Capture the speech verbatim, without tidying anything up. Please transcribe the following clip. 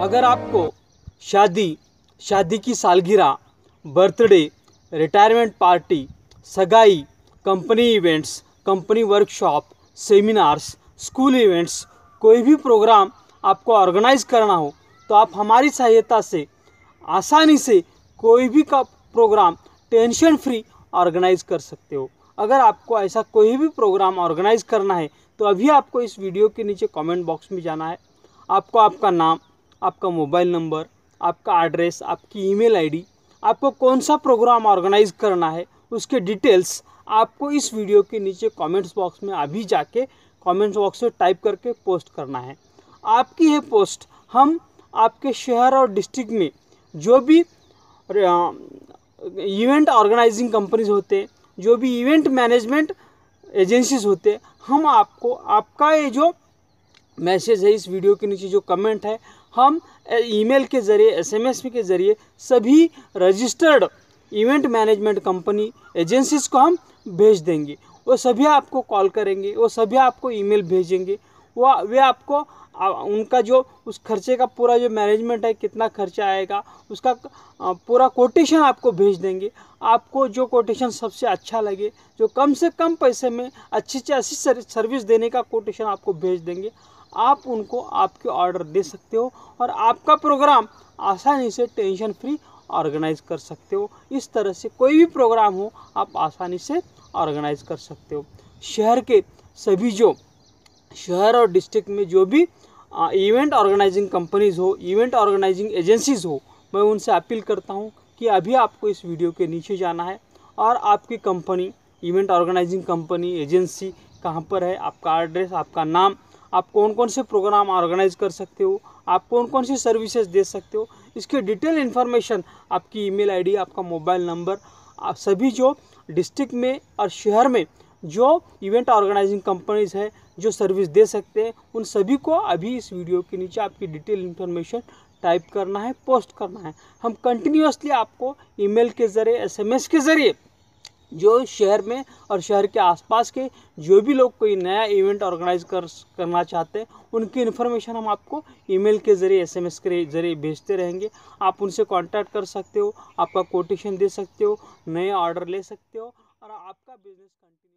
अगर आपको शादी, शादी की सालगिरह, बर्थडे, रिटायरमेंट पार्टी, सगाई, company events, company workshop, seminars, school events, कोई भी प्रोग्राम आपको ऑर्गेनाइज करना हो तो आप हमारी सहायता से आसानी से कोई भी का प्रोग्राम टेंशन फ्री ऑर्गेनाइज कर सकते हो। अगर आपको ऐसा कोई भी प्रोग्राम ऑर्गेनाइज करना है तो अभी आपको इस वीडियो के नीचे कमेंट बॉक्स में जाना है। आपको आपका नाम, आपका मोबाइल नंबर, आपका एड्रेस, आपकी ईमेल आईडी, आपको कौन सा प्रोग्राम ऑर्गेनाइज करना है उसके डिटेल्स आपको इस वीडियो के नीचे कमेंट्स बॉक्स में अभी जाके कमेंट्स बॉक्स में टाइप करके पोस्ट करना है। आपकी ये पोस्ट हम आपके शहर और डिस्ट्रिक्ट में जो भी इवेंट ऑर्गेनाइजिंग कंपनीज होते, जो भी इवेंट मैनेजमेंट एजेंसीज होते, हम आपको आपका ये जो मैसेज है इस वीडियो के नीचे जो कमेंट है हम ईमेल के ज़रिए, एसएमएस के ज़रिए सभी registered event management company agencies को हम भेज देंगे। वो सभी आपको कॉल करेंगे, वो सभी आपको ईमेल भेजेंगे, वो वे आपको आ, उनका जो उस खर्चे का पूरा जो मैनेजमेंट है, कितना खर्चा आएगा उसका पूरा कोटेशन आपको भेज देंगे। आपको जो कोटेशन सबसे अच्छा लगे, जो कम से कम पैसे में अच्छी से अच्छी सर्विस देने का कोटेशन आपको भेज देंगे। आप उनको आपके ऑर्डर दे सकते हो और आपका प्रोग्राम आसानी से टेंशन फ्री ऑर्गेनाइज कर सकते हो। इस तरह से कोई भी प्रोग्राम हो आप आसानी से ऑर्गेनाइज कर सकते हो। शहर के सभी जो शहर और डिस्ट्रिक्ट में जो भी इवेंट ऑर्गेनाइजिंग कंपनीज हो, इवेंट ऑर्गेनाइजिंग एजेंसीज हो, मैं उनसे अपील करता हूं कि अभी आपको इस वीडियो के नीचे जाना है और आपकी company, event organising company, agency कहां पर है, आपका एड्रेस, आपका नाम, आप कौन कौन से प्रोग्राम ऑर्गेनाइज कर सकते हो, आप कौन कौन सी सर्विसेज दे सकते हो, इसके डिटेल इन्फॉर्मेशन, आपकी ईमेल आईडी, आपका मोबाइल नंबर, आप सभी जो डिस्ट्रिक्ट में और शहर में जो इवेंट ऑर्गेनाइजिंग कंपनीज है जो सर्विस दे सकते हैं, उन सभी को अभी इस वीडियो के नीचे आपकी डिटेल इन्फॉर्मेशन टाइप करना है, पोस्ट करना है। हम कंटिन्यूसली आपको ईमेल के ज़रिए, एसएमएस के ज़रिए जो शहर में और शहर के आसपास के जो भी लोग कोई नया इवेंट ऑर्गेनाइज कर करना चाहते हैं उनकी इन्फॉर्मेशन हम आपको ईमेल के ज़रिए, एसएमएस के ज़रिए भेजते रहेंगे। आप उनसे कांटेक्ट कर सकते हो, आपका कोटेशन दे सकते हो, नए ऑर्डर ले सकते हो और आपका बिजनेस कंटिन्यू